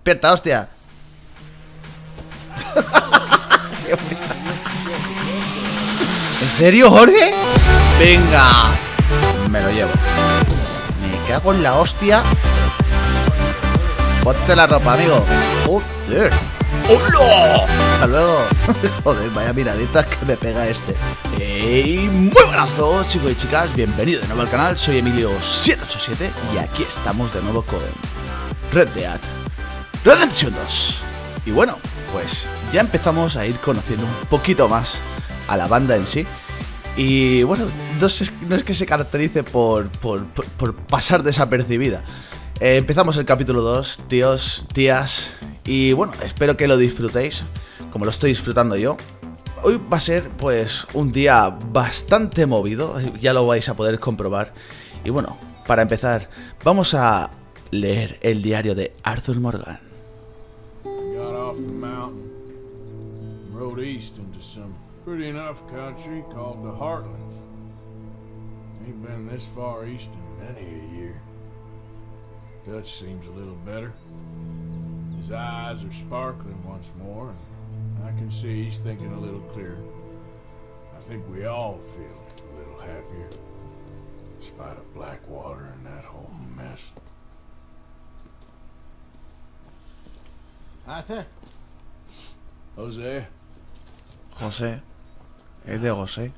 Despierta, hostia. ¿En serio, Jorge? Venga. Me lo llevo. Me cago en la hostia. Ponte la ropa, amigo. Joder. ¡Hola! Hasta luego. Joder, vaya miraditas que me pega este. Hey, muy buenas a todos, chicos y chicas. Bienvenidos de nuevo al canal. Soy Emilio787 y aquí estamos de nuevo con Red Dead Redemption 2. Y bueno, pues ya empezamos a ir conociendo un poquito más a la banda en sí. Y bueno, no es que se caracterice por pasar desapercibida. Empezamos el capítulo 2, tíos, tías. Y bueno, espero que lo disfrutéis como lo estoy disfrutando yo. Hoy va a ser pues un día bastante movido, ya lo vais a poder comprobar. Y bueno, para empezar, vamos a leer el diario de Arthur Morgan. Got off the mountain, rode east into some pretty enough country called the Heartlands. Ain't been this far east in many a year. Dutch seems a little better. His eyes are sparkling once more, and I can see he's thinking a little clearer. I think we all feel a little happier, in spite of Blackwater and that whole mess. Arthur? Jose? José. Es de José.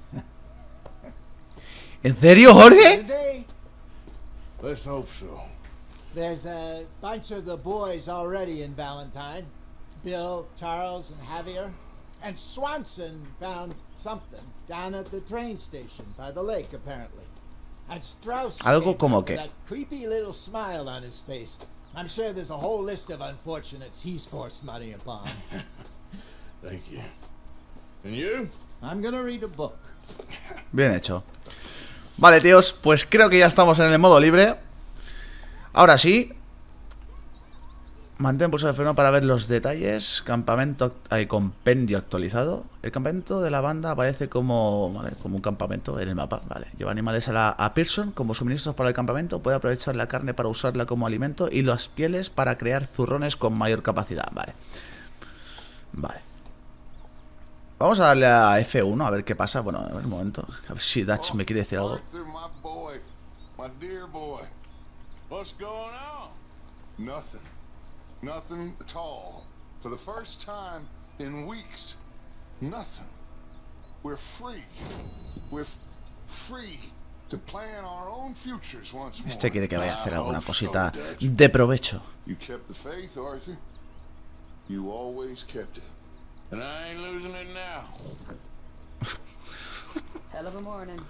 ¿En serio, Jorge? Today, Let's hope so. there's a bunch of the boys already in Valentine. Bill, Charles, and Javier. And Swanson found something down at the train station by the lake, apparently. And Strauss Algo came como up que- with that creepy little smile on his face. I'm sure there's a whole list of unfortunates he's forced money upon. Thank you. And you? I'm gonna read a book. Bien hecho. Vale, tíos, pues creo que ya estamos en el modo libre. Ahora sí. Mantén pulsado el freno para ver los detalles. Campamento, compendio actualizado. El campamento de la banda aparece como, ¿vale?, como un campamento en el mapa. Vale. Lleva animales a Pearson como suministros para el campamento. Puede aprovechar la carne para usarla como alimento y las pieles para crear zurrones con mayor capacidad. Vale. Vale. Vamos a darle a F1 a ver qué pasa. Bueno, a ver un momento. A ver si Dutch me quiere decir algo. Arthur, my boy, my dear boy. What's going on? Nothing. Nothing at all. For the first time in weeks. Nothing. We're free. We're free to plan our own futures once more. Este quiere que vaya a hacer I alguna hope cosita so, Dutch. de provecho. You kept the faith, Arthur. You always kept it. And I ain't losing it now. Hell of a morning.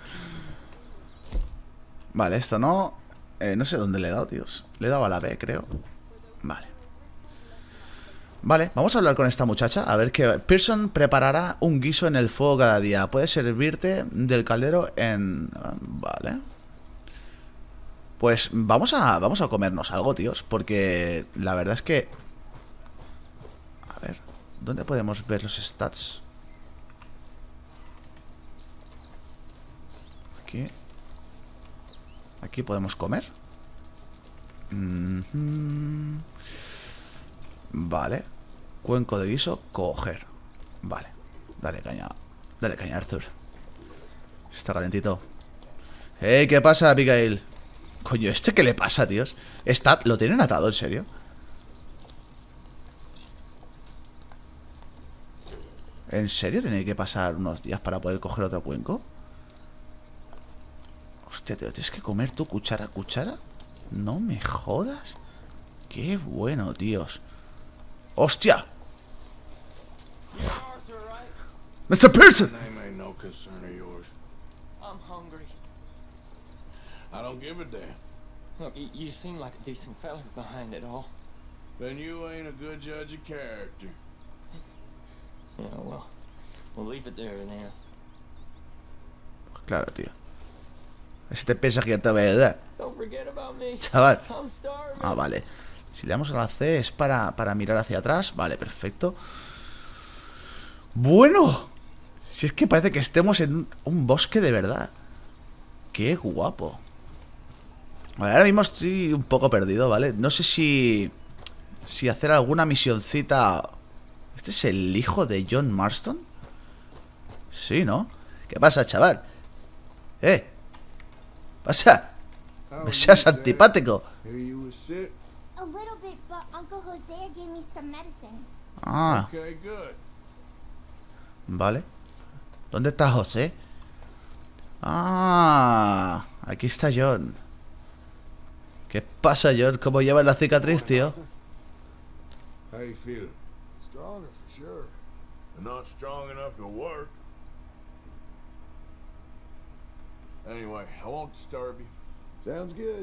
Vale, esto no. No sé dónde le he dado, tíos. Le he dado a la B, creo. Vale. Vale, vamos a hablar con esta muchacha. A ver qué. Pearson preparará un guiso en el fuego cada día. Puedes servirte del caldero en. Vale. Pues vamos a comernos algo, tíos. Porque la verdad es que. A ver, ¿dónde podemos ver los stats? Aquí. Aquí podemos comer. Vale. Cuenco de guiso, coger. Vale. Dale caña, Arthur. Está calentito. ¿Qué pasa, Abigail? Coño, ¿este qué le pasa, tíos? ¿Lo tienen atado, en serio? ¿En serio tiene que pasar unos días para poder coger otro cuenco? Hostia, tío, ¿tienes que comer tú cuchara a cuchara? No me jodas. Qué bueno, tíos. ¡Hostia! ¡Mr. Pearson! Name ain't no concern of yours. I'm hungry. I don't give a damn. Look, you seem like a decent fella behind it all. Then you ain't a good judge of character. Yeah, well, we'll leave it there then. Claro, tío. Si te piensas que yo te voy a ayudar, Don't forget about me. chaval. I'm starving. Ah, vale. Si le damos a la C es para mirar hacia atrás. Vale, perfecto. Bueno. Si es que parece que estemos en un bosque de verdad. Qué guapo. Vale, ahora mismo estoy un poco perdido, ¿vale? No sé si Sí, hacer alguna misioncita. ¿Este es el hijo de John Marston? Sí, ¿no? ¿Qué pasa, chaval? ¿Pasa? Me seas antipático. Hear you was sick? A little bit, but Uncle Hosea gave me some medicine. Ah, Okay, good. vale. ¿Dónde está José? Ah, aquí está John. ¿Qué pasa, John? ¿Cómo llevas la cicatriz, tío? How you feeling? Stronger for sure. Not strong enough to work. Anyway, I won't disturb you. Sounds good.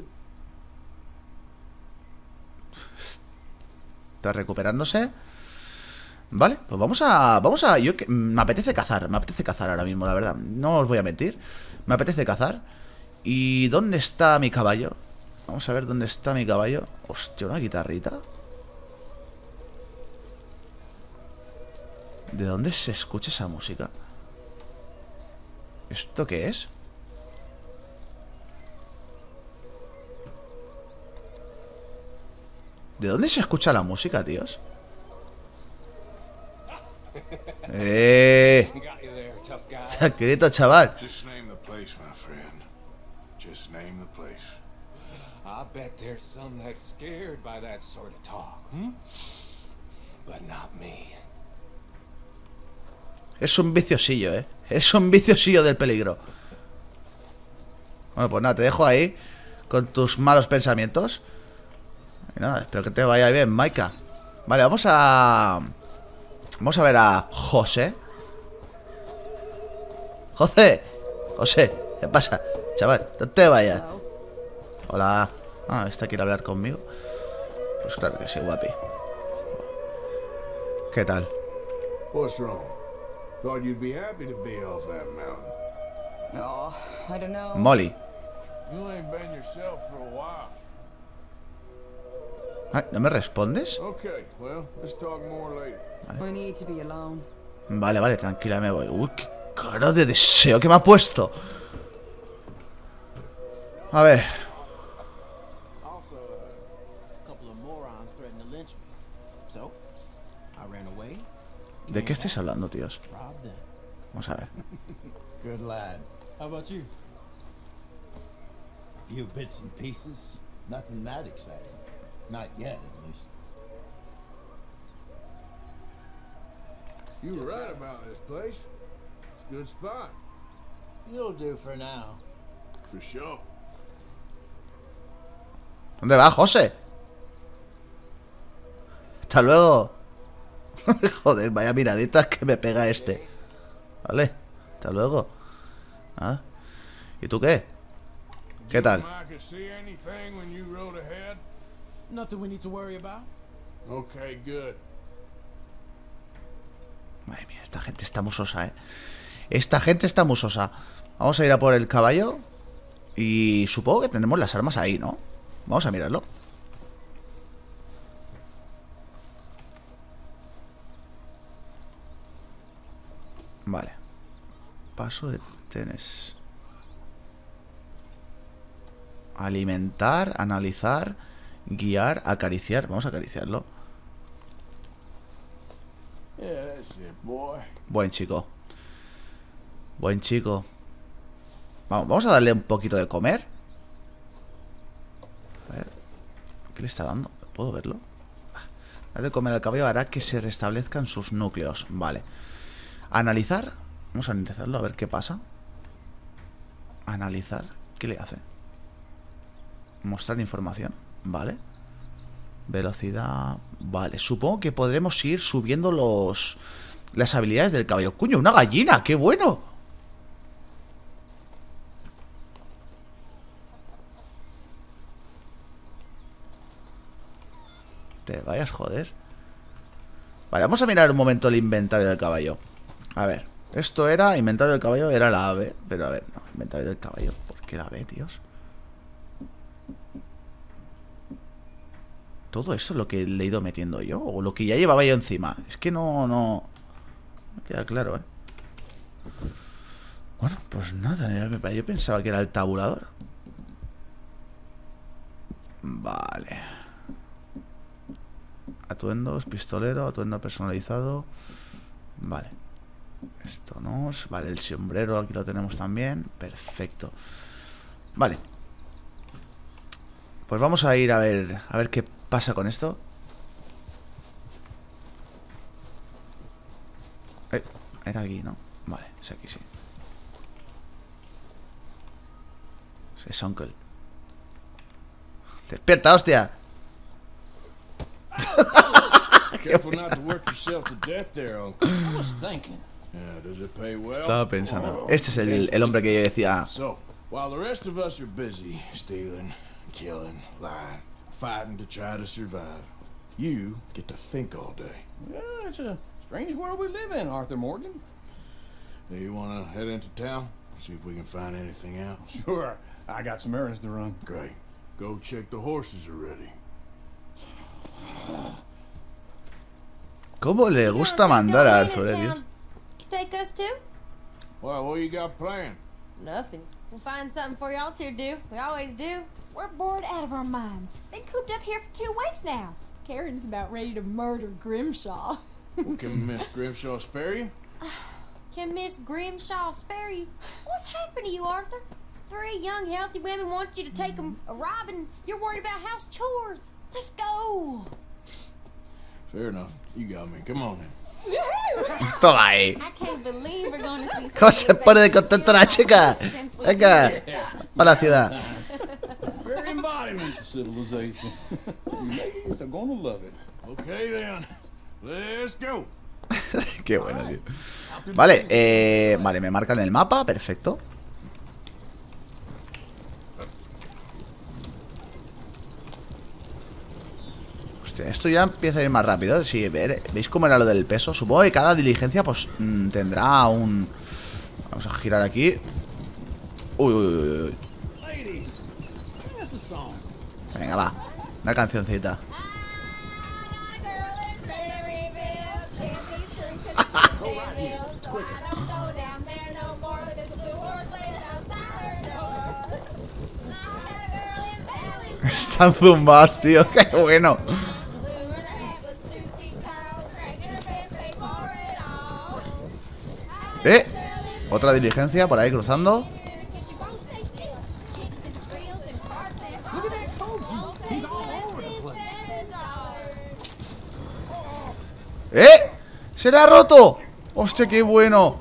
¿Está recuperándose? Vale, pues vamos a... me apetece cazar ahora mismo, la verdad. No os voy a mentir. Me apetece cazar. ¿Y dónde está mi caballo? Vamos a ver dónde está mi caballo. Hostia, una guitarrita. ¿De dónde se escucha esa música? ¿Esto qué es? ¿De dónde se escucha la música, tíos? Got you there, tough guy. Tranquilito, chaval. Just name the place, my friend. Just name the place. I bet there's some that's scared by that sort of talk, But not me. Es un viciosillo, ¿eh? Es un viciosillo del peligro. Bueno, pues nada, te dejo ahí con tus malos pensamientos. Y nada, espero que te vaya bien, Maika. Vale, vamos a ver a José. José, ¿qué pasa? Chaval, no te vayas. Hola. Ah, ¿esta quiere hablar conmigo? Pues claro que sí, guapi. ¿Qué tal? What's wrong? Thought you'd be happy to be off that mountain. Oh, I don't know. Molly. You ain't been yourself for a while. Ay, ¿no me respondes? Okay, well, let's talk more later. I need to be alone. Vale, vale, tranquila, me voy. Uy, qué cara de deseo que me ha puesto. A ver. Also, a couple of morons threatened to lynch me. So, I ran away, ¿De qué estáis hablando, tíos? robbed them. Vamos a ver. Good lad. How about you? A few bits and pieces. Nothing that exciting. Not yet, at least. You were right about this place. It's a good spot. You'll do for now. For sure. ¿Dónde va, José? Hasta luego. Joder, vaya miraditas que me pega este. Vale, hasta luego. ¿Ah? ¿Y tú qué? ¿Qué tal? I could see anything when you rode ahead? Nothing we need to worry about. Okay, good. Madre mía, esta gente está musosa, ¿eh? Esta gente está musosa. Vamos a ir a por el caballo. Y supongo que tenemos las armas ahí, ¿no? Vamos a mirarlo. Vale. Paso de tenis. Alimentar, analizar, guiar, acariciar. Vamos a acariciarlo. Yeah, that's it, boy. Buen chico. Buen chico. Vamos a darle un poquito de comer. A ver. ¿Qué le está dando? ¿Puedo verlo? Darle de comer al caballo hará que se restablezcan sus núcleos. Vale. Analizar. Vamos a analizarlo a ver qué pasa. Analizar. ¿Qué le hace? Mostrar información. Vale. Velocidad. Vale. Supongo que podremos ir subiendo las habilidades del caballo. ¡Coño! ¡Una gallina! ¡Qué bueno! Te vayas, joder. Vale, vamos a mirar un momento el inventario del caballo. A ver, esto era, inventario del caballo era la ave. Pero a ver, no, inventario del caballo. ¿Por qué la ave, tíos? Todo esto es lo que le he ido metiendo yo. O lo que ya llevaba yo encima. Es que no me queda claro, Bueno, pues nada, yo pensaba que era el tabulador. Vale. Atuendos, pistolero, atuendo personalizado. Vale. Esto no. Vale, el sombrero aquí lo tenemos también. Perfecto. Vale. Pues vamos a ir a ver qué pasa con esto. Era aquí, ¿no? Vale, es aquí, sí. Es Uncle. ¡Despierta, hostia! Careful not to work yourself to death there, Uncle. I was thinking. Yeah, does it pay well? Estaba pensando. Este es el hombre que yo decía. So, while the rest of us are busy stealing, killing, lying, fighting to try to survive, you get to think all day. Well, it's a strange world we live in, Arthur Morgan. Hey, you wanna head into town? See if we can find anything out? Sure. I got some errands to run. Great. Go check the horses are ready. ¿Cómo le gusta mandar a Arthur, tío? You take us too? Well, what you got planned? Nothing. We'll find something for y'all to do. We always do. We're bored out of our minds. Been cooped up here for 2 weeks now. Karen's about ready to murder Grimshaw. Well, can Miss Grimshaw spare you? Can Miss Grimshaw spare you? What's happened to you, Arthur? 3 young, healthy women want you to take them a robbing. You're worried about house chores. Let's go. Fair enough. You got me. Come on then. Toma ahí. I can't believe we're going to see ¿Cómo se pone de contenta la chica? Venga, para la ciudad. Very embodiment of civilization. You ladies are gonna love it. Okay then. Let's go. Qué bueno, tío. Vale, vale, me marcan el mapa, perfecto. Hostia, esto ya empieza a ir más rápido. Sí, ¿veis cómo era lo del peso? Supongo que cada diligencia pues tendrá un... Vamos a girar aquí. Uy, uy, uy, uy. Venga, va. Una cancioncita. Están zumbados, tío. Qué bueno. Otra diligencia por ahí cruzando. ¡Se le ha roto! ¡Hostia, qué bueno!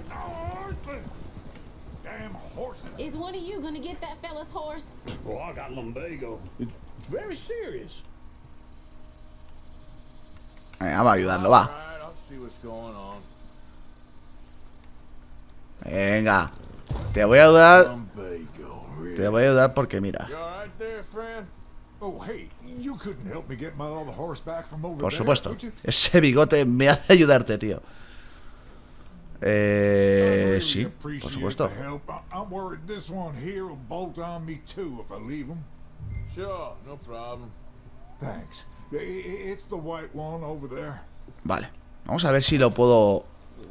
Is one of you gonna get that fella's horse? Well, I got lumbago. It's very serious. Venga, vamos a ayudarlo, va. Alright, I'll see what's going on. Venga. Te voy a ayudar. Lumbago, really? Te voy a ayudar porque mira. You all right there, friend? Oh, hey, you couldn't help me get my other horse back from over Por there, supuesto. could you? Ese bigote me hace ayudarte, tío. I really Sí, appreciate por supuesto. the help. I'm worried this one here will bolt on me too if I leave him. Sure, no problem. Thanks. It's the white one over there. Vale. Vamos a ver si lo puedo...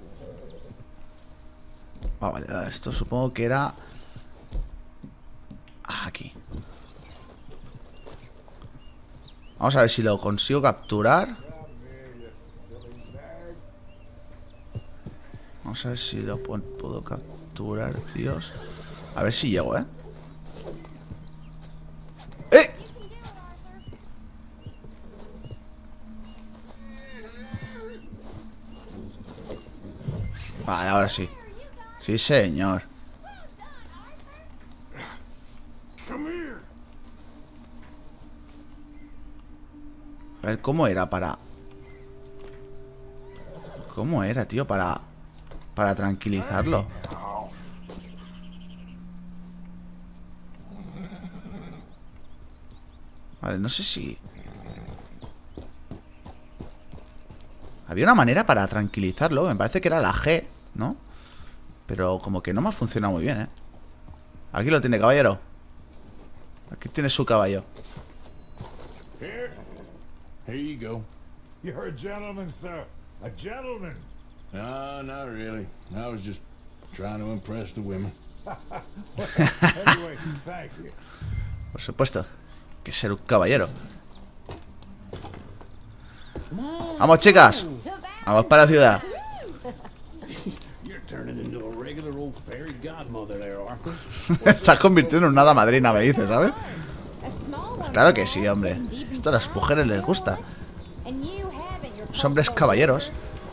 Vale, esto supongo que era... Aquí. Vamos a ver si lo consigo capturar. Vamos a ver si lo puedo capturar, tíos. A ver si llego, ¿eh? Vale, ahora sí. Sí, señor. A ver, ¿cómo era para...? ¿Cómo era, tío? Para tranquilizarlo. Vale, no sé si... Había una manera para tranquilizarlo. Me parece que era la G, ¿no? Pero como que no me ha funcionado muy bien, ¿eh? Aquí lo tiene, caballero. Aquí tiene su caballo. Here you go. You're a gentleman, sir. A gentleman. No, not really. I was just trying to impress the women. Anyway, thank you. Por supuesto. Hay que ser un caballero. Vamos, chicas. Vamos para la ciudad. Estás convirtiendo en una hada madrina, me dices, ¿sabes? Claro que sí, hombre. Esto a las mujeres les gusta. Los hombres caballeros.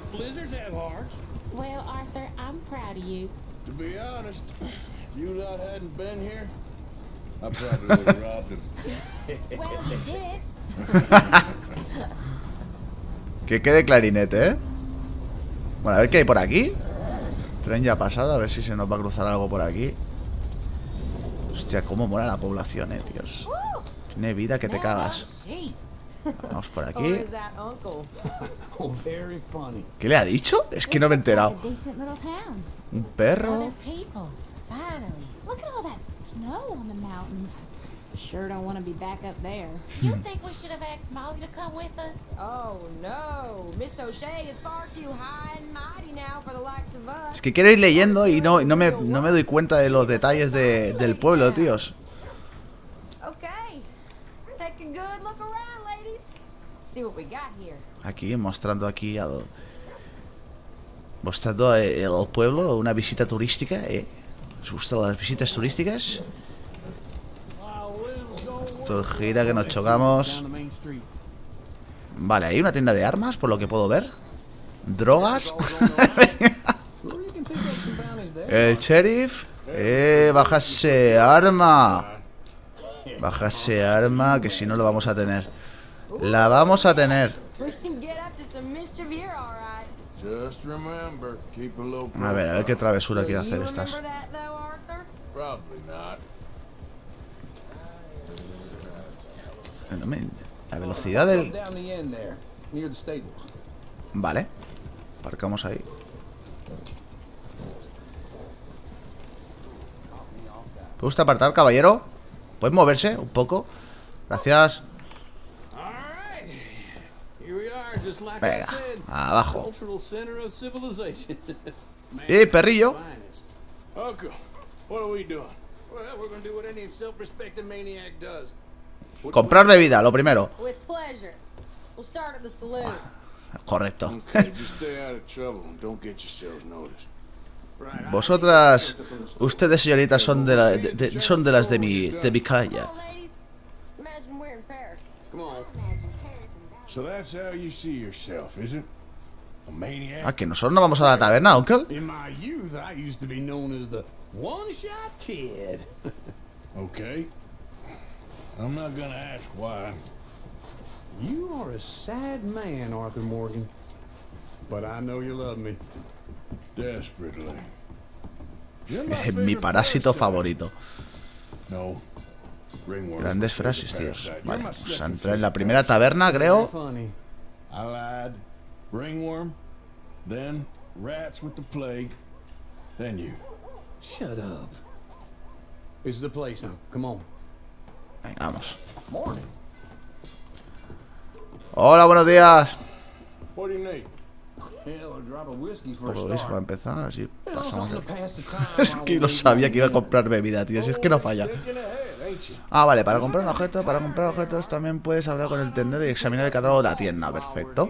Well, Arthur, I'm proud of you. To be honest, if you lot hadn't been here, I probably would have robbed him. Well, you did. Que quede clarinete, ¿eh? Bueno, a ver qué hay por aquí. Tren ya pasado, a ver si se nos va a cruzar algo por aquí. Hostia, cómo mola la población, tíos. Tiene vida que te cagas. Vamos por aquí. ¿Qué le ha dicho? Es que no me he enterado. Un perro. Look at all that snow on the mountains. Sure don't want to be back up there. You think we should have asked Molly to come with us? Oh no, Miss O'Shea is far too high and mighty now for the likes of us. Es que quiero ir leyendo y no me doy cuenta de los detalles del pueblo, tíos. Okay, take a good look around, ladies. See what we got here. Aquí, mostrando aquí mostrando el pueblo, una visita turística, ¿eh? ¿Os gustan las visitas turísticas? Esto gira que nos chocamos. Vale, hay una tienda de armas, por lo que puedo ver. Drogas. El sheriff. Bájase arma. Bájase arma, que si no lo vamos a tener. La vamos a tener. A ver qué travesura quiere hacer estas. La velocidad del... Vale. Aparcamos ahí. ¿Te gusta apartar, caballero? ¿Puedes moverse un poco? Gracias. Venga, abajo. Perrillo. Comprar bebida, lo primero. Correcto. Vosotras, ustedes, señoritas, son de las de mi calle. Ah, que nosotros no vamos a la taberna, uncle. Okay. I'm not gonna ask why. You are a sad man, Arthur Morgan. But I know you love me. Desperately. Mi parásito favorito. No. Grandes frases, tíos. Vale, pues entré en la primera taberna, creo. I lied. Ringworm. Then rats with the plague. Then you. Shut up. It's the place now. Come on. Venga, vamos. Hola, buenos días. What do you need? Por lo visto, para empezar, así pasamos. Es que no sabía que iba a comprar bebida, tío. Si es que no falla. Ah, vale, para comprar objetos también puedes hablar con el tendero y examinar el catálogo de la tienda. Perfecto.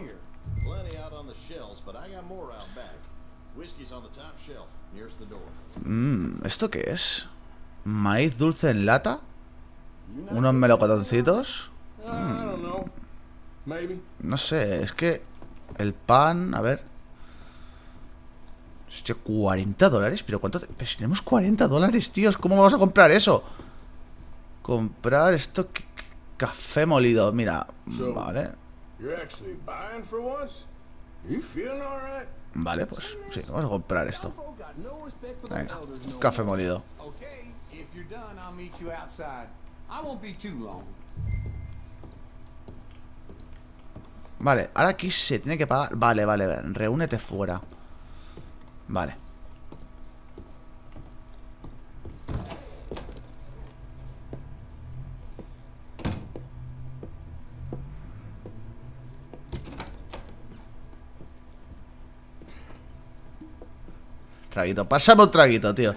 ¿Esto qué es? Maíz dulce en lata. Unos melocotoncitos. No sé, es que el pan, a ver. Hostia, $40. ¿Pero cuánto? Pero si tenemos $40, tíos, ¿cómo vamos a comprar eso? Comprar esto. Café molido, mira. Vale. Vale, pues sí, vamos a comprar esto. Venga, café molido. Vale, ahora aquí se tiene que pagar. Vale, reúnete fuera. Vale. Traguito, pásame un traguito, tío.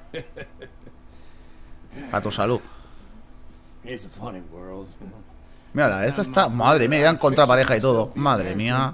A tu salud. It's a funny world. Mírala, esta está... Madre mía, ya han encontrado pareja y todo. Madre mía.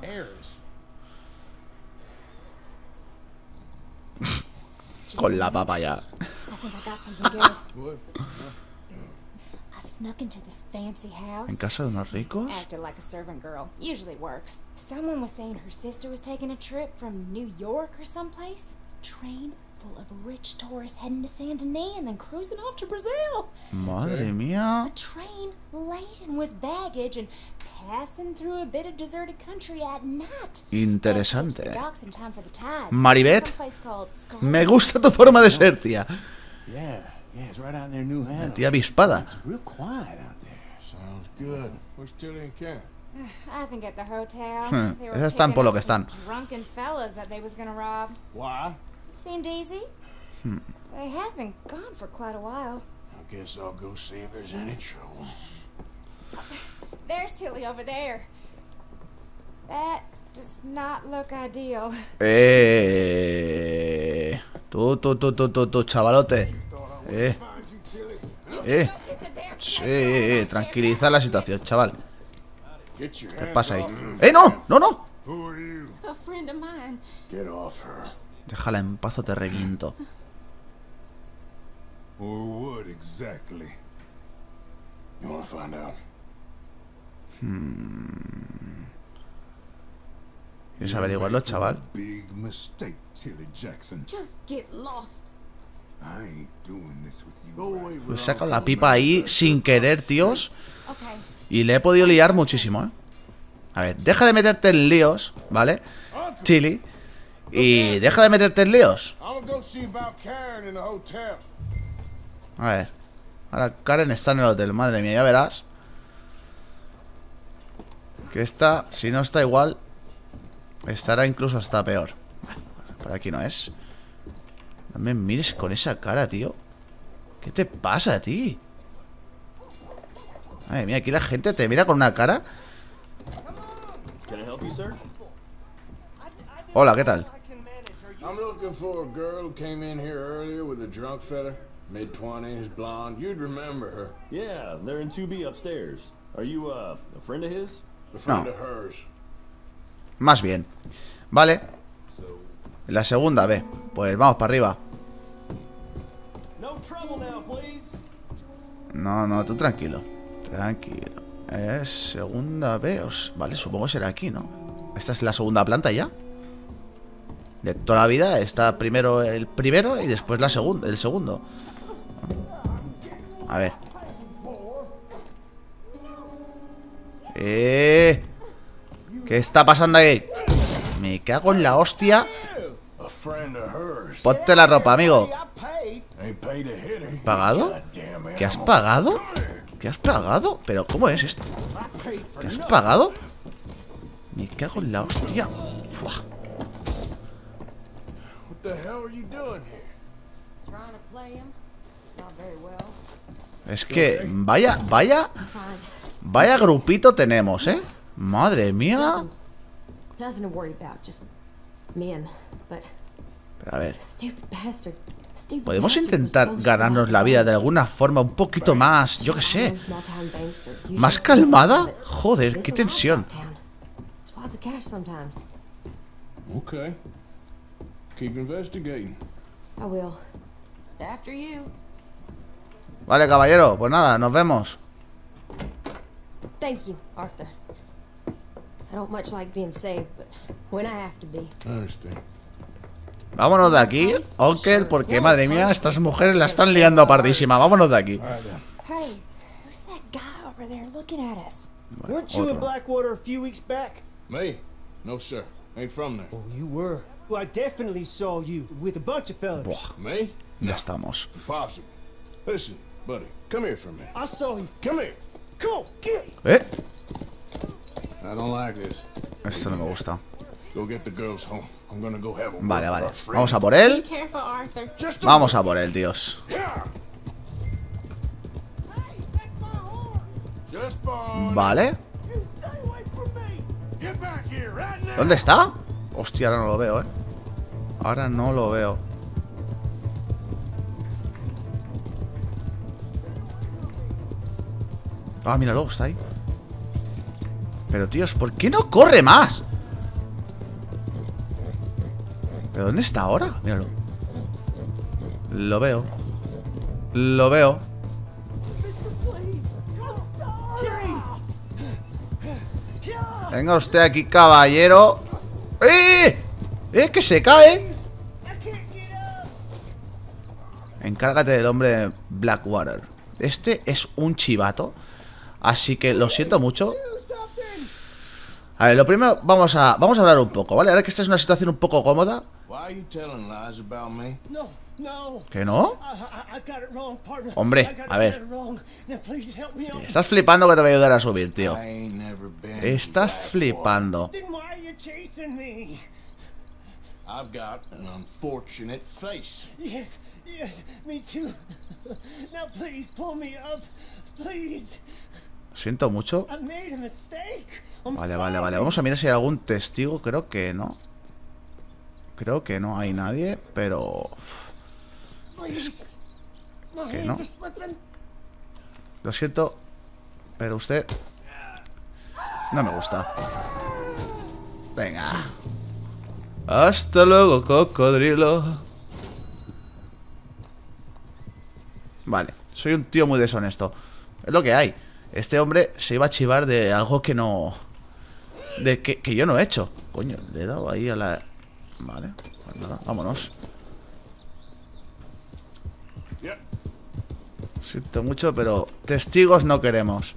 Con la papa ya. I think I got something good. I snuck into this fancy house. ¿En casa de unos ricos? Acted like a servant girl. Usually works. Someone was saying her sister was taking a trip from New York or someplace. Train full of rich tourists heading to Saint Denis and then cruising off to Brazil. Madre mía. A train laden with baggage and passing through a bit of deserted country at night. Interesante. Docks in time for the tides. Maribeth, Someplace called Scarlet. me gusta tu forma de ser, tía. Yeah, it's right out near New Haven. Tía avispada. It's real quiet out there. Sounds good. Where's Tilly and Ken? I think at the hotel. They were Esas están por lo que picking están. up some drunken fellas that they was gonna rob. Why? Seemed easy. They have been gone for quite a while. I guess I'll go see if there's any trouble. There's Tilly over there. That does not look ideal. Tú, chavalote. Sí, tranquiliza la situación, chaval. ¿Qué pasa ahí? ¡No! ¡No, no! A friend of mine. Get off her. Déjala en paz o te reviento. Or what exactly? You wanna find out? ¿Quieres averiguarlo, chaval? Big mistake, Tilly Jackson. Just get lost. I ain't doing this with you. Go away, Pues saca la pipa ahí sin querer, tíos. Okay. Y le he podido liar muchísimo, ¿eh? A ver, deja de meterte en líos, ¿vale? Chili. Y deja de meterte en líos. I'm gonna go see about Karen in the hotel. A ver. Ahora Karen está en el hotel, madre mía, ya verás. Que esta, si no está igual, estará incluso hasta peor. Bueno, por aquí no es. No me mires con esa cara, tío. ¿Qué te pasa a ti? Madre mía, aquí la gente te mira con una cara. Hola, ¿qué tal? I'm looking for a girl who came in here earlier with a drunk fella. Mid-20s, blonde. You'd remember her. Yeah, they're in 2B upstairs. Are you, a friend of his? A friend of hers. Más bien. Vale. La segunda B. Pues vamos para arriba. No, tú tranquilo. Tranquilo. Es segunda B. Vale, supongo que será aquí, ¿no? Esta es la segunda planta ya. De toda la vida está primero el primero y después la segunda, el segundo. A ver. ¿Qué está pasando ahí? Me cago en la hostia. Ponte la ropa, amigo. ¿Pagado? ¿Qué has pagado? ¿Qué has pagado? ¿Pero cómo es esto? ¿Qué has pagado? Me cago en la hostia. Fua. Es que vaya grupito tenemos, ¿eh? Madre mía. Pero a ver, podemos intentar ganarnos la vida de alguna forma un poquito más, yo qué sé, más calmada. Joder, qué tensión. Okay. Keep investigating. I will. After you. Vale, caballero, pues nada, nos vemos. Thank you, Arthur. I don't much like being saved, but when I have to be. I understand. Vámonos de aquí, Onkel, porque madre mía, estas mujeres la están liando pardísima. Vámonos de aquí. Hey, who's that guy over there looking at us? Bueno, Weren't you in otro. Blackwater a few weeks back? Me? No, sir. Ain't from there. Oh, you were. Well, I definitely saw you with a bunch of fellas. Buah, Me? ya estamos. Impossible. Listen, buddy, come here for a minute. I saw you. Come here. Come on, get. I don't like this. Esto no me gusta. Go get the girls home. I'm gonna go have a Vale, word vale. with our friend. Vamos a por él. Be careful, Arthur. Just a Vamos a por él, tíos. Yeah. Just born. Vale. Get back here right now. ¿Dónde está? Hostia, ahora no lo veo, Ahora no lo veo. Ah, míralo, está ahí. Pero tíos, ¿por qué no corre más? ¿Pero dónde está ahora? Míralo. Lo veo. Lo veo. Venga usted aquí, caballero. Que se cae. Encárgate del hombre Blackwater. Este es un chivato, así que lo siento mucho. A ver, lo primero, vamos a hablar un poco, ¿vale? Ahora que esta es una situación un poco cómoda. ¿Que no? Hombre, a ver. Estás flipando que te voy a ayudar a subir, tío. Estás flipando. I've got an unfortunate face. Yes, me too. Now please pull me up, please. Siento mucho. I made a mistake. Vale. Vamos a mirar si hay algún testigo. Creo que no. Creo que no hay nadie, pero... Es que no. Lo siento, pero usted no me gusta. Venga. Hasta luego, cocodrilo. Vale, soy un tío muy deshonesto. Es lo que hay. Este hombre se iba a chivar de algo que no... que yo no he hecho. Coño, le he dado ahí a la... Vale, pues nada, vámonos. Siento mucho, pero testigos no queremos.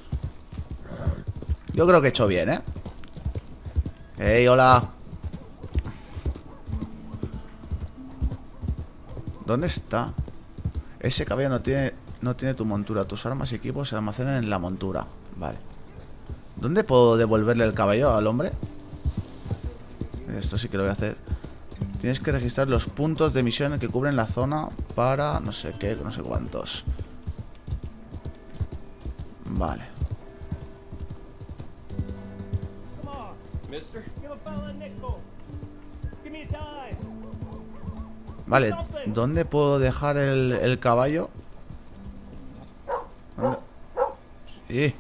Yo creo que he hecho bien, ¿eh? Hey, hola. ¿Dónde está? Ese caballo no tiene tu montura. Tus armas y equipos se almacenan en la montura. Vale. ¿Dónde puedo devolverle el caballo al hombre? Esto sí que lo voy a hacer. Tienes que registrar los puntos de misión que cubren la zona para no sé qué, no sé cuántos. Vale. Vale, ¿dónde puedo dejar el caballo? ¿Dónde? Sí.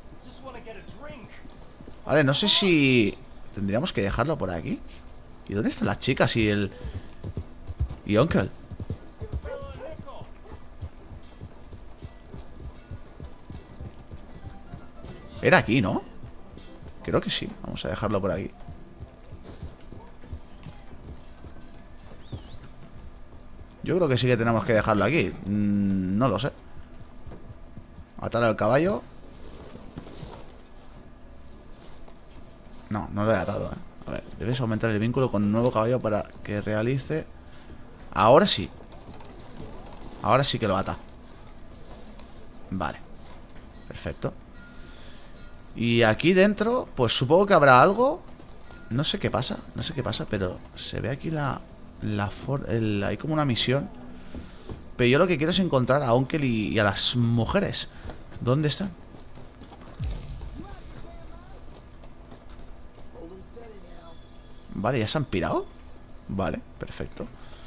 Vale, no sé si... Tendríamos que dejarlo por aquí. ¿Y dónde están las chicas y el... y Uncle? Era aquí, ¿no? Creo que sí. Vamos a dejarlo por aquí. Yo creo que sí que tenemos que dejarlo aquí. No lo sé. Atar al caballo. No, no lo he atado, ¿eh? A ver, debes aumentar el vínculo con un nuevo caballo para que realice... Ahora sí. Ahora sí que lo ata. Vale. Perfecto. Y aquí dentro, pues supongo que habrá algo. No sé qué pasa, pero se ve aquí hay como una misión. Pero yo lo que quiero es encontrar a Uncle y a las mujeres. ¿Dónde están? Vale, ¿ya se han pirado? Vale, perfecto.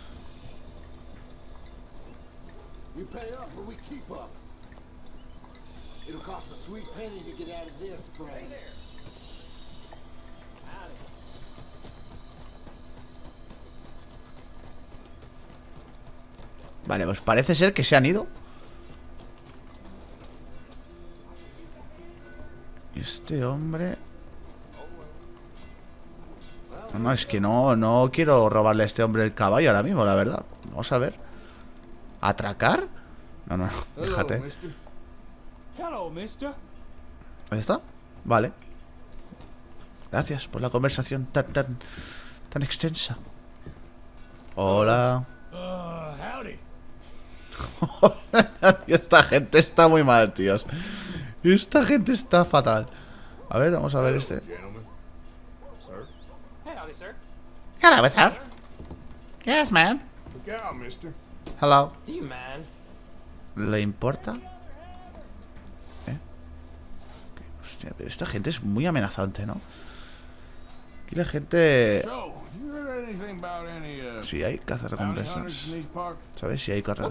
Vale, pues parece ser que se han ido. Este hombre... No, es que no quiero robarle a este hombre el caballo ahora mismo, la verdad. Vamos a ver. ¿Atracar? No, déjate. ¿Ahí está? Vale. Gracias por la conversación tan extensa. Hola. Esta gente está muy mal, tíos. Esta gente está fatal. A ver, vamos a ver este. Hello, sir. Yes, man. Hello. Do you, man? ¿Le importa? Hostia, pero esta gente es muy amenazante, ¿no? Aquí la gente... Sí, hay cazarrecompensas. ¿Sabes? Si hay carreras.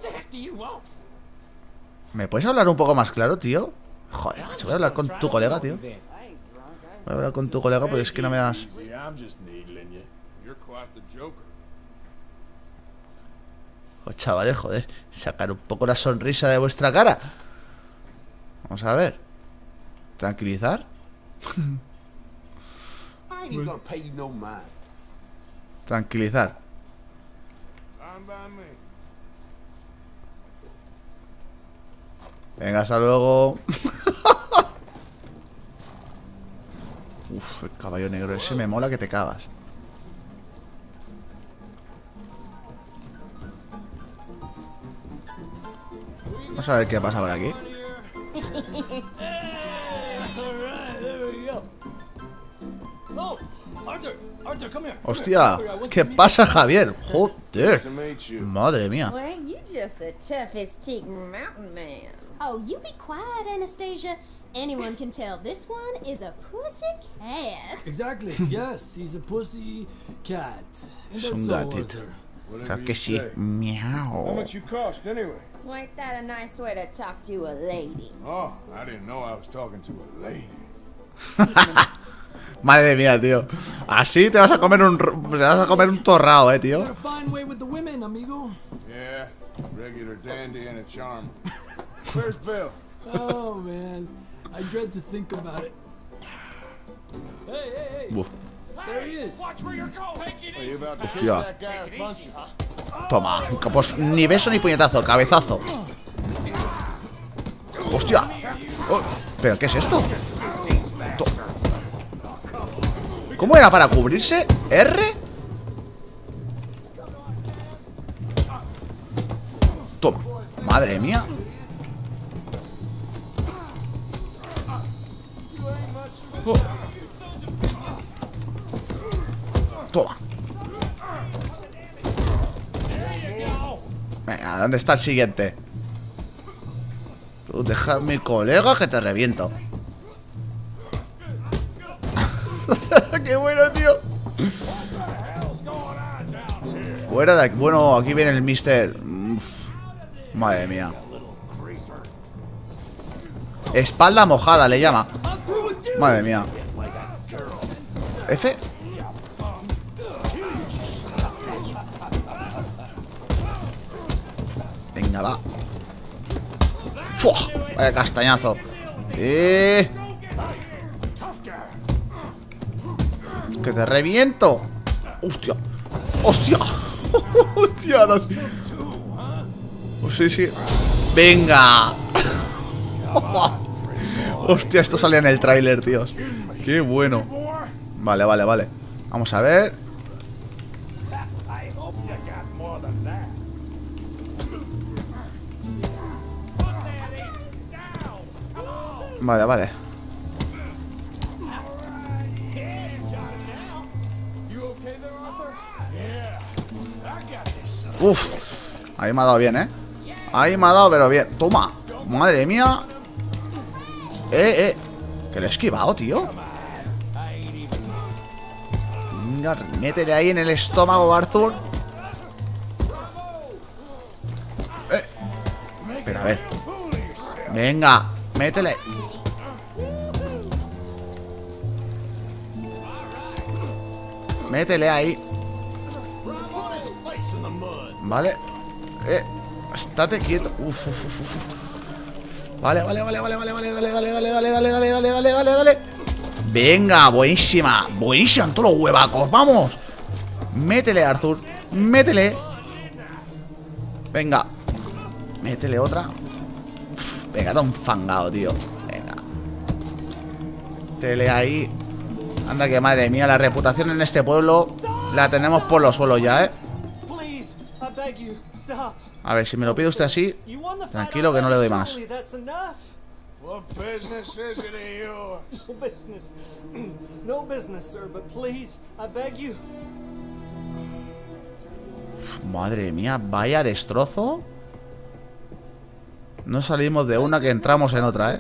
¿Me puedes hablar un poco más claro, tío? Joder, macho, voy a hablar con tu colega, tío. Voy a hablar con tu colega porque es que no me das. See, I'm just needling you. You're quite the joker. Oh, chavales, joder. Sacar un poco la sonrisa de vuestra cara. Vamos a ver. Tranquilizar. I ain't gonna pay you no mind. Tranquilizar. Fine by me. Venga, hasta luego. Uf, el caballo negro ese me mola que te cagas. Vamos a ver qué pasa por aquí. Hostia, ¿qué pasa, Javier? Joder. Madre mía. Well, you just the toughest teak mountain man. Oh, you be quiet, Anastasia. Anyone can tell this one is a pussy cat. Exactly. Yes, he's a pussy cat. Es un gatito. O sea que sí. How Miau. much you cost anyway? Well, ain't that a nice way to talk to a lady? Oh, I didn't know I was talking to a lady. Madre mía, tío. Así te vas a comer un torrao, tío. Got a fine way with the women, amigo. Yeah, regular dandy and a charm. Where's Bill? Oh man, I dread to think about it. Hey, hey, hey! Uf. There he is. Watch where you're going. Are you about to kiss Hostia. that guy or punch him? Toma. Pues ni beso ni puñetazo, cabezazo. Hostia. Oh, ¿pero qué es esto? ¿Cómo era para cubrirse? ¿R? Toma. Madre mía. Oh. Toma. Venga, ¿dónde está el siguiente? Tú deja a mi colega que te reviento. ¡Qué bueno, tío! Fuera de aquí. Bueno, aquí viene el mister. Uf. Madre mía. Espalda mojada le llama. Madre mía. F. Venga, va. ¡Fua! Vaya castañazo. Que te reviento. Hostia. Hostia. Hostia. No. Sí, sí. Venga. Hostia, esto salía en el tráiler, tíos. Qué bueno. Vale, vale, vale. Vamos a ver. Vale, vale. Uf. Ahí me ha dado bien, Ahí me ha dado, pero bien. Toma. Madre mía. Que le he esquivado, tío. Venga, métele ahí en el estómago, Arthur. Pero a ver. Venga, métele. Métele ahí. Vale. Estate quieto. Uf, uf, uf, uf. Vale, vale, vale, vale, vale, vale, dale, dale, dale, dale, dale, dale, dale, dale, dale, dale. Venga, buenísima. Buenísima en todos los huevacos. Vamos. Métele, Arthur. Métele. Venga. Métele otra. Uf, venga, está un fangado, tío. Venga. Métele ahí. Anda que madre mía, la reputación en este pueblo la tenemos por los suelos ya, A ver, si me lo pide usted así, tranquilo que no le doy más. What business is it of yours? No business. No business, sir, but please, I beg you. Uf, madre mía, vaya destrozo. No salimos de una que entramos en otra,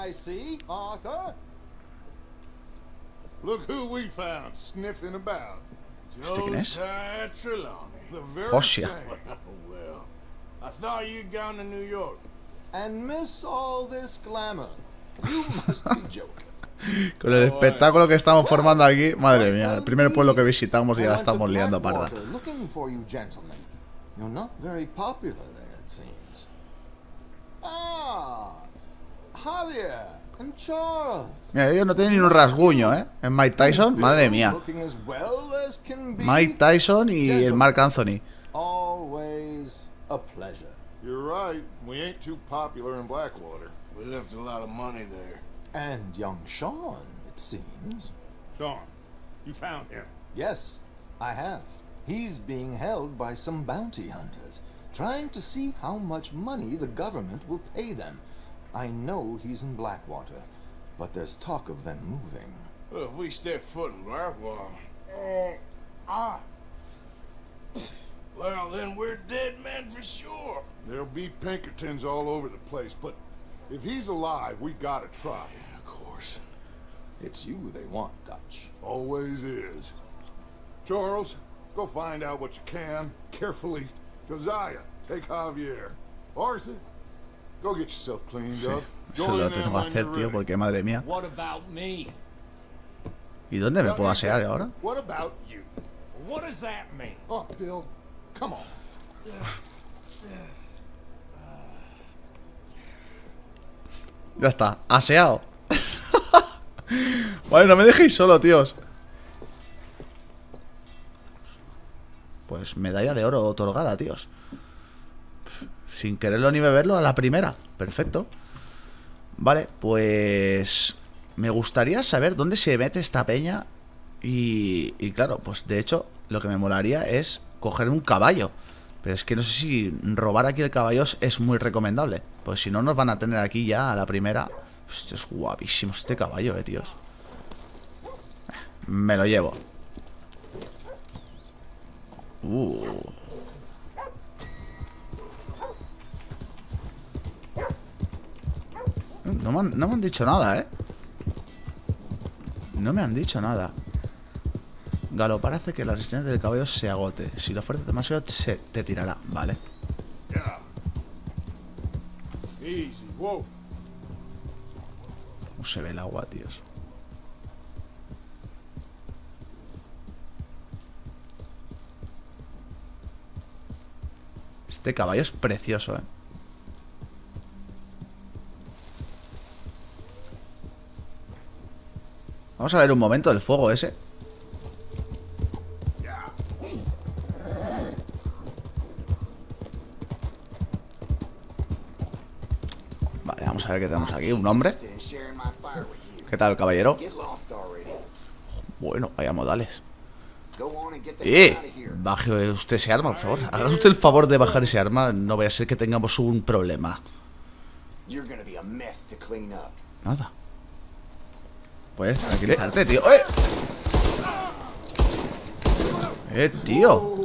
Look who we found sniffing about. ¿Este quién es? Josiah Trelawney. The very Josia. same. Well, I thought you'd gone to New York. And miss all this glamour. You must be joking. Con el espectáculo que estamos formando aquí. Madre mía, el primer pueblo que visitamos y ya la estamos liando parda. Looking for you, gentlemen. You're not very popular there, it seems. Ah, Javier and Charles. Mira, ellos no tienen ni un rasguño, ¿eh? En Mike Tyson, madre mía. Mike Tyson y el Mark Anthony. Always a pleasure. You're right. We ain't too popular in Blackwater. We left a lot of money there. And young Sean, it seems. Sean, you found him? Yes, I have. He's being held by some bounty hunters, trying to see how much money the government will pay them. I know he's in Blackwater, but there's talk of them moving. Well, if we step foot in Blackwater... Well, then we're dead men for sure. There'll be Pinkertons all over the place, but if he's alive, we gotta try. Yeah, of course. It's you they want, Dutch. Always is. Charles, go find out what you can, carefully. Josiah, take Javier. Arthur, go get yourself cleaned up. Eso lo tengo que hacer, tío, porque madre mía. What about me? ¿Y dónde me puedo asear ahora? What about you? What does that mean? Oh, Bill, come on. Ya está, aseado. Vale, no me dejéis solo, tíos. Pues medalla de oro otorgada, tíos. Sin quererlo ni beberlo a la primera. Perfecto. Vale, pues... me gustaría saber dónde se mete esta peña. Y claro, pues de hecho lo que me molaría es coger un caballo. Pero es que no sé si robar aquí el caballo es muy recomendable. Pues si no nos van a tener aquí ya a la primera. Hostia, es guapísimo este caballo, tíos. Me lo llevo. No me han dicho nada, No me han dicho nada. Galopar hace que la resistencia del caballo se agote. Si lo fuerzas demasiado, se te tirará. Vale. Easy, whoa. ¿Cómo se ve el agua, tíos? Este caballo es precioso, Vamos a ver un momento del fuego ese. Vale, vamos a ver qué tenemos aquí. Un hombre. ¿Qué tal, caballero? Bueno, vaya modales. Baje usted ese arma, por favor. Haga usted el favor de bajar ese arma. No vaya a ser que tengamos un problema. Nada. Puedes tranquilizarte, tío. Tío.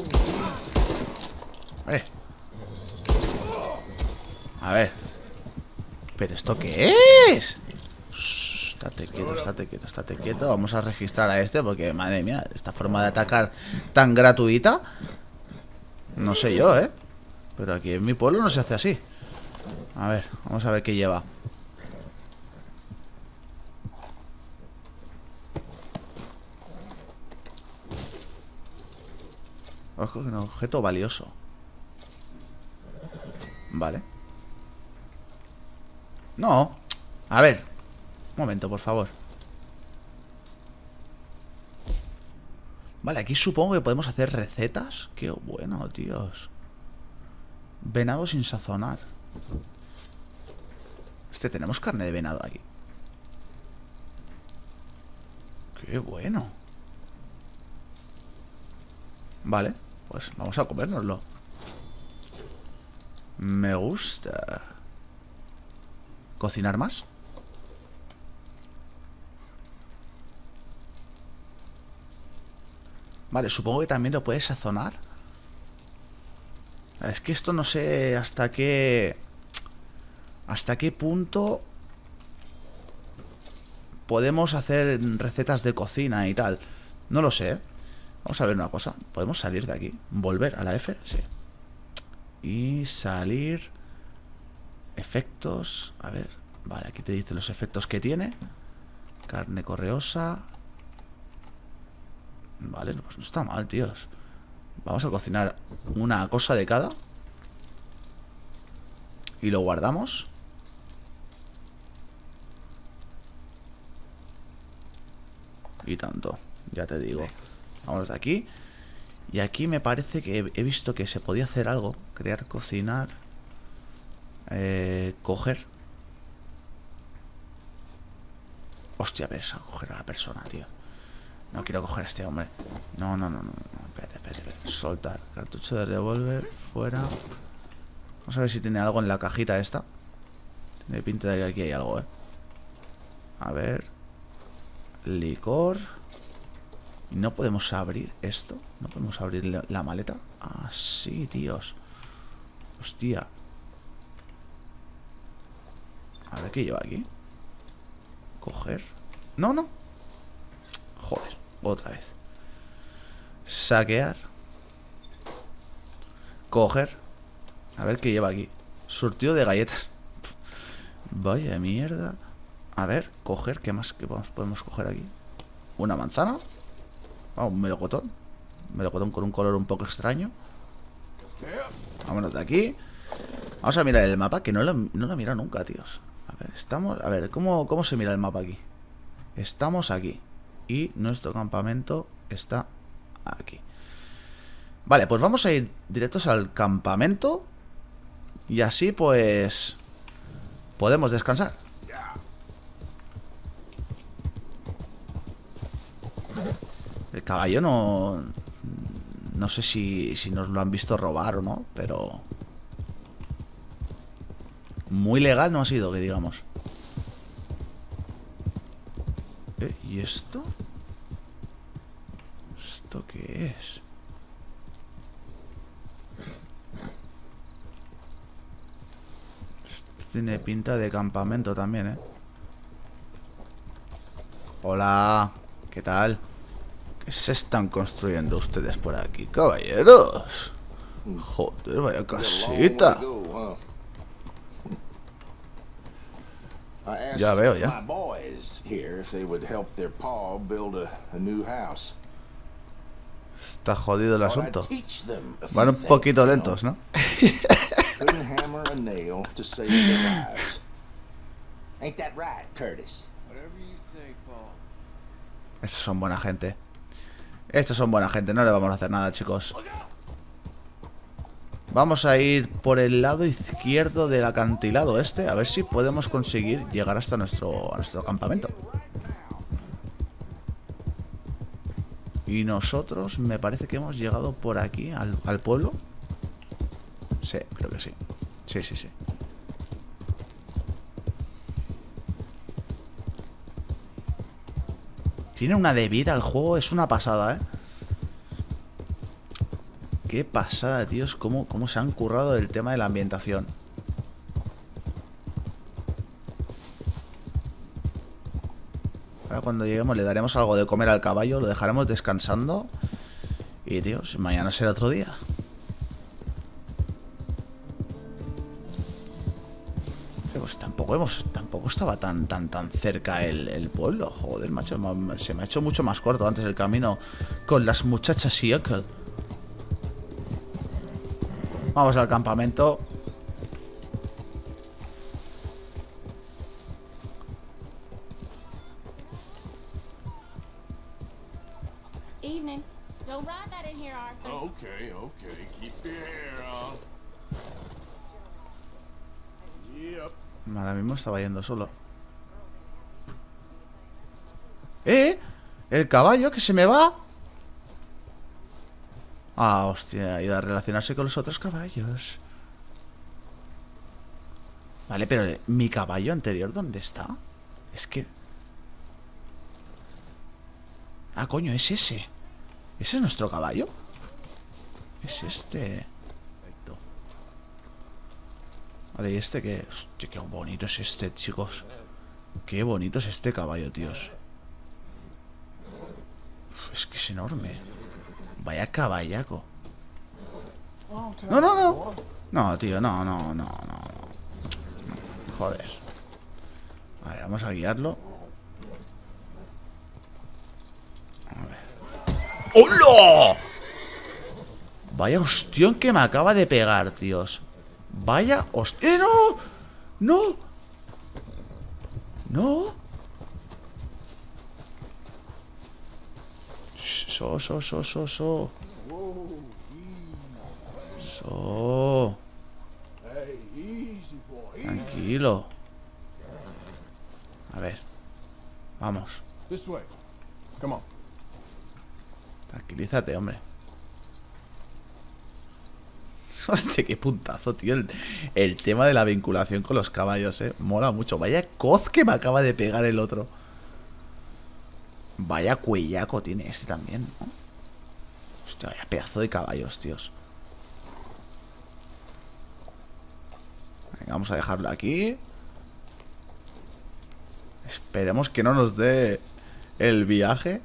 A ver. ¿Pero esto qué es? Estate quieto, estate quieto, estate quieto. Vamos a registrar a este porque, madre mía, esta forma de atacar tan gratuita. No sé yo, pero aquí en mi pueblo no se hace así. A ver, vamos a ver qué lleva. Ojo, un objeto valioso. Vale. No. A ver. Un momento, por favor. Vale, aquí supongo que podemos hacer recetas. Qué bueno, tíos. Venado sin sazonar. Tenemos carne de venado aquí. Qué bueno. Vale, pues vamos a comérnoslo. Me gusta. ¿Cocinar más? Vale, supongo que también lo puedes sazonar. Es que esto no sé hasta qué punto podemos hacer recetas de cocina y tal. No lo sé. Vamos a ver una cosa. ¿Podemos salir de aquí? ¿Volver a la F? Sí. Y salir. Efectos. A ver. Vale, aquí te dice los efectos que tiene. Carne correosa. Vale, pues no está mal, tíos. Vamos a cocinar una cosa de cada. Y lo guardamos. Y tanto, ya te digo. Vamos de aquí. Y aquí me parece que he visto que se podía hacer algo. Crear, cocinar. Coger. Hostia, a coger a la persona, tío. No quiero coger a este hombre. No. Espérate. Soltar. Cartucho de revólver. Fuera. Vamos a ver si tiene algo en la cajita esta. Tiene pinta de que aquí hay algo, A ver. Licor. ¿Y no podemos abrir esto? ¿No podemos abrir la maleta? Ah, sí, tíos. Hostia. A ver qué lleva aquí. Coger. No. Joder, otra vez. Saquear. Coger. A ver qué lleva aquí. Surtido de galletas. Vaya mierda. A ver, coger. ¿Qué más podemos coger aquí? Una manzana. Un melocotón. Melocotón con un color un poco extraño. Vámonos de aquí. Vamos a mirar el mapa, que no lo he mirado nunca, tíos. A ver, estamos... A ver, ¿cómo se mira el mapa aquí? Estamos aquí. Y nuestro campamento está aquí. Vale, pues vamos a ir directos al campamento. Y así, pues... podemos descansar. El caballo no sé si nos lo han visto robar o no, pero... muy legal no ha sido, que digamos. ¿Y esto? ¿Esto qué es? Esto tiene pinta de campamento también, Hola, ¿qué tal? ¿Qué se están construyendo ustedes por aquí, caballeros? Joder, vaya casita. Ya veo, ya. Está jodido el asunto. Van un poquito lentos, ¿no? Estos son buena gente. Estos son buena gente, no le vamos a hacer nada, chicos. Vamos a ir por el lado izquierdo del acantilado este. A ver si podemos conseguir llegar hasta nuestro campamento. Y nosotros me parece que hemos llegado por aquí al pueblo. Sí, creo que sí. Sí. Tiene una de vida el juego, es una pasada, Qué pasada, tíos, cómo se han currado el tema de la ambientación. Ahora cuando lleguemos le daremos algo de comer al caballo, lo dejaremos descansando. Y, tíos, mañana será otro día. Pues tampoco estaba tan cerca el pueblo. Joder, macho, se me ha hecho mucho más corto antes el camino con las muchachas y Uncle. Vamos al campamento. Evening. Don't ride that in here, Arthur. Okay. Keep your hair on. Yep. Ahora mismo estaba yendo solo. El caballo que se me va. Ah, hostia, ha ido a relacionarse con los otros caballos. Vale, pero mi caballo anterior, ¿dónde está? Es que... Ah, coño, es ese. ¿Ese es nuestro caballo? Es este. Perfecto. Vale, ¿y este qué? Hostia, qué bonito es este, chicos. Qué bonito es este caballo, tíos. Uf, es que es enorme. Vaya caballaco. No. No, tío, no. Joder. A ver, vamos a guiarlo. ¡Hola! Vaya hostión que me acaba de pegar, tíos. Vaya hostión. ¡No! ¡No! ¡No! So. Tranquilo. A ver. Vamos. Tranquilízate, hombre. Hostia, qué puntazo, tío. El tema de la vinculación con los caballos, mola mucho. Vaya coz que me acaba de pegar el otro. Vaya cuellaco tiene este también, ¿no? Hostia, vaya pedazo de caballos, tíos. Venga, vamos a dejarlo aquí. Esperemos que no nos dé el viaje.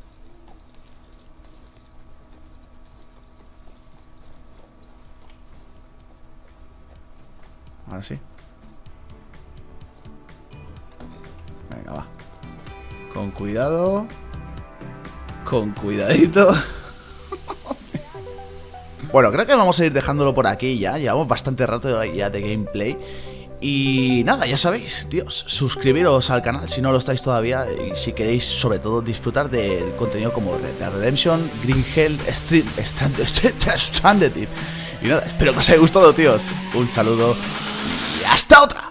Ahora sí. Venga, va. Con cuidado. Con cuidadito. Bueno, creo que vamos a ir dejándolo por aquí ya. Llevamos bastante rato ya de gameplay. Y nada, ya sabéis, tíos, suscribiros al canal si no lo estáis todavía. Y si queréis, sobre todo, disfrutar del contenido como Red Dead Redemption, Green Hell, Stranded. Y nada, espero que os haya gustado, tíos. Un saludo y hasta otra.